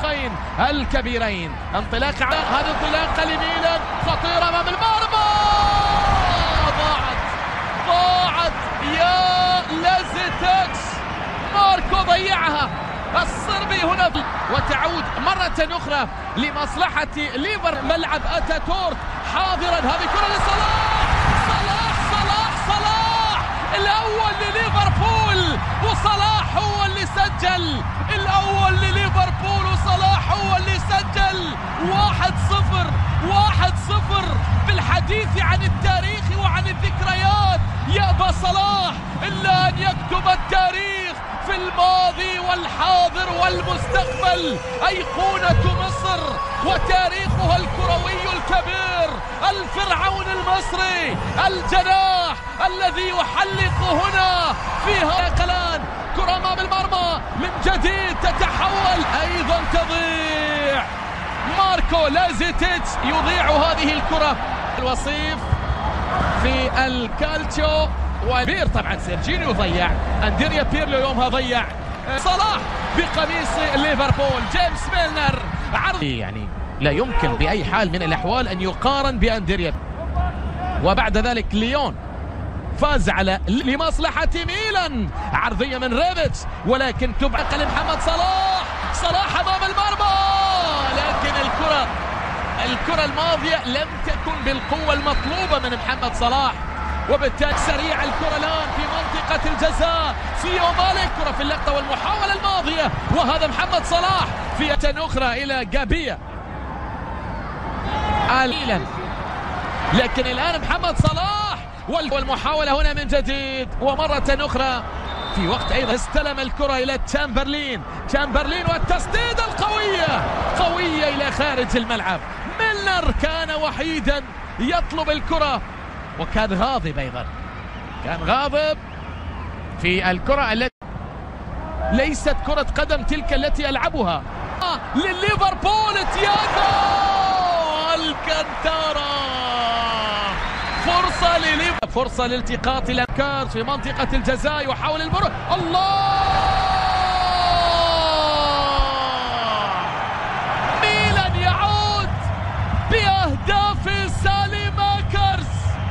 الفريقين الكبيرين. انطلاقة، هذه انطلاقة لميلان خطيرة أمام المرمى، ضاعت يا لازيتيتش. ماركو ضيعها الصربي هنا، وتعود مرة أخرى لمصلحة ليفر. ملعب أتاتورك حاضرا، هذه كرة لصلاح. صلاح الأول لليفربول، وصلاح هو اللي سجل الأول لليفربول، وصلاح هو اللي سجل. 1-0. بالحديث عن التاريخ وعن الذكريات يأبى صلاح إلا أن يكتب التاريخ في الماضي والحاضر والمستقبل. أيقونة مصر وتاريخها الكروي الكبير، الفرعون المصري، الجناح الذي يحلق هنا فيها قلان. كرة أمام المرمى من جديد، تتحول أيضا تضيع. ماركو لازيتيتش يضيع هذه الكرة. الوصيف في الكالتشو وبير، طبعا سيرجينيو ضيع، أندريا بيرلو يومها ضيع. صلاح بقميص ليفربول، جيمس ميلنر عرض، يعني لا يمكن بأي حال من الأحوال أن يقارن بأندريا. وبعد ذلك ليون فاز على لمصلحة ميلان، عرضية من ريبتس ولكن تبعق لمحمد صلاح أمام المرمى، لكن الكرة الماضية لم تكن بالقوة المطلوبة من محمد صلاح، وبالتالي سريع الكرة الآن في منطقة الجزاء. سيو مالك، كرة في اللقطة والمحاولة الماضية، وهذا محمد صلاح في أخرى إلى جابيا ميلان. لكن الآن محمد صلاح والمحاولة هنا من جديد، ومرة أخرى في وقت أيضا استلم الكرة إلى تشامبرلين والتسديدة قوية إلى خارج الملعب. ميلنر كان وحيدا يطلب الكرة، وكان غاضب أيضا، كان غاضب في الكرة التي ليست كرة قدم تلك التي ألعبها. لليفربول تياغو الكانتارا، فرصة لالتقاط الأفكار في منطقة الجزاء، يحاول المرور. ميلان يعود بأهداف ساليماكرز،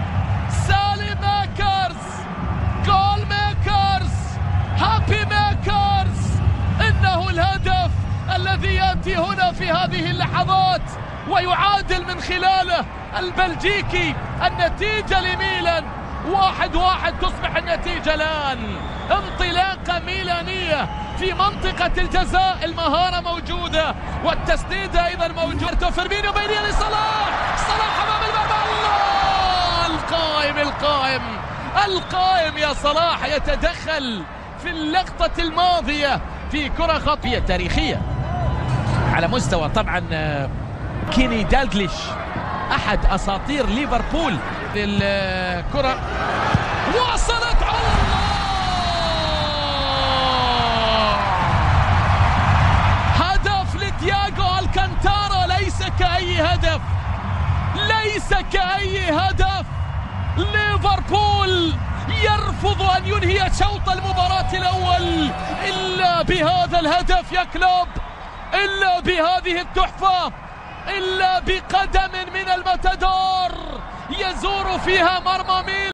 جول ميكرز، هابي ميكرز. إنه الهدف الذي يأتي هنا في هذه اللحظات ويعادل من خلاله البلجيكي النتيجة لميلان. 1-1 تصبح النتيجة الآن. انطلاقة ميلانية في منطقة الجزاء، المهارة موجودة والتسديدة أيضا موجودة. فيرمينيو بينية لصلاح، أمام المرمى. القائم يا صلاح يتدخل في اللقطة الماضية في كرة خطية تاريخية على مستوى طبعا كيني دالجليش، أحد أساطير ليفربول. الكرة وصلت، هدف لتياغو الكانتارا، ليس كأي هدف. ليفربول يرفض أن ينهي شوط المباراة الأول إلا بهذا الهدف يا كلوب، إلا بهذه التحفة، إلا بقدم من المتدور يزور فيها مرمى ميلان.